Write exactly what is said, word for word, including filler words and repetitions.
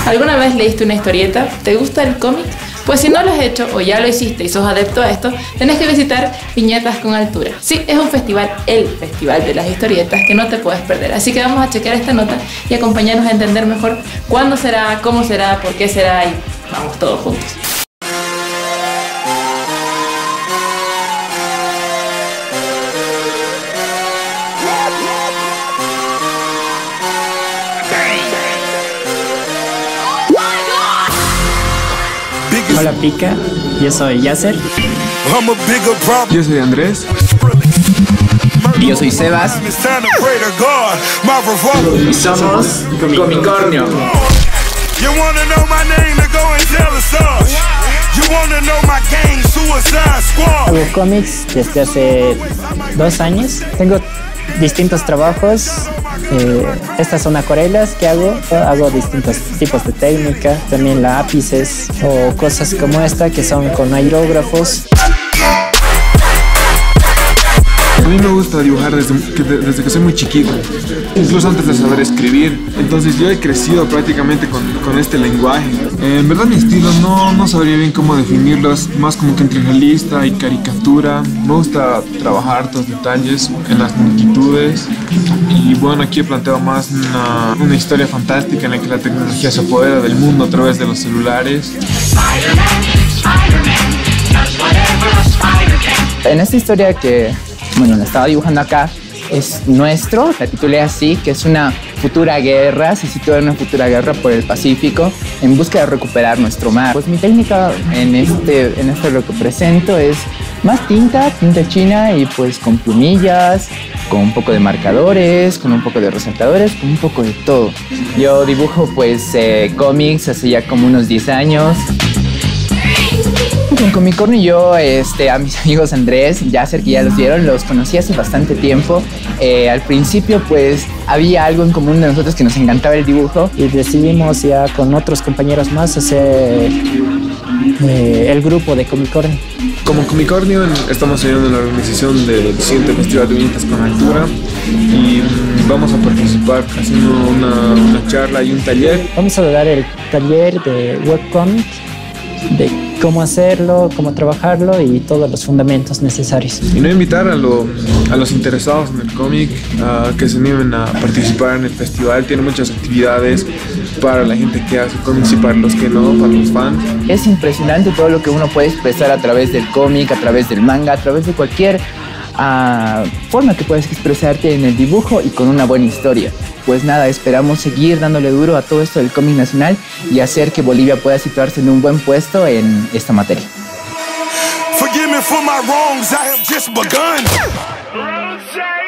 ¿Alguna vez leíste una historieta? ¿Te gusta el cómic? Pues si no lo has hecho o ya lo hiciste y sos adepto a esto, tenés que visitar Viñetas con Altura. Sí, es un festival, el festival de las historietas que no te puedes perder. Así que vamos a chequear esta nota y acompañarnos a entender mejor cuándo será, cómo será, por qué será y vamos todos juntos. Hola Pica, yo soy Yasser. Yo soy Andrés. Y yo soy Sebas. Y somos Comicornio. Hago cómics desde hace dos años. Tengo distintos trabajos. Eh, estas son acuarelas que hago. Hago distintos tipos de técnica, también lápices o cosas como esta que son con aerógrafos. A mí me gusta dibujar desde que, desde que soy muy chiquito, incluso antes de saber escribir. Entonces yo he crecido prácticamente con, con este lenguaje. Eh, en verdad mi estilo no, no sabría bien cómo definirlo, es más como que entre realista y caricatura. Me gusta trabajar estos detalles en las multitudes. Y bueno, aquí he planteado más una, una historia fantástica en la que la tecnología se apodera del mundo a través de los celulares. En esta historia que, bueno, la estaba dibujando acá, es nuestro, la titulé así, que es una futura guerra, se sitúa en una futura guerra por el Pacífico en busca de recuperar nuestro mar. Pues mi técnica en este, en esto lo que presento es más tinta, tinta china y pues con plumillas, con un poco de marcadores, con un poco de resaltadores, con un poco de todo. Yo dibujo pues eh, cómics hace ya como unos diez años. Con Comicornio yo este, a mis amigos Andrés y Yasser, que ya los vieron, los conocí hace bastante tiempo. Eh, al principio pues había algo en común de nosotros que nos encantaba el dibujo. Y decidimos ya con otros compañeros más hacer eh, el grupo de Comicornio. Como Comicornio estamos ayudando en la organización del siguiente Festival de Viñetas con Altura y vamos a participar haciendo una, una charla y un taller. Vamos a dar el taller de webcomic, de cómo hacerlo, cómo trabajarlo y todos los fundamentos necesarios. Y no invitar a, lo, a los interesados en el cómic a que se animen a participar en el festival. Tiene muchas actividades para la gente que hace cómics y para los que no, para los fans. Es impresionante todo lo que uno puede expresar a través del cómic, a través del manga, a través de cualquier uh, forma que puedas expresarte en el dibujo y con una buena historia. Pues nada, esperamos seguir dándole duro a todo esto del cómic nacional y hacer que Bolivia pueda situarse en un buen puesto en esta materia. Forgive me for my wrongs, I have just begun.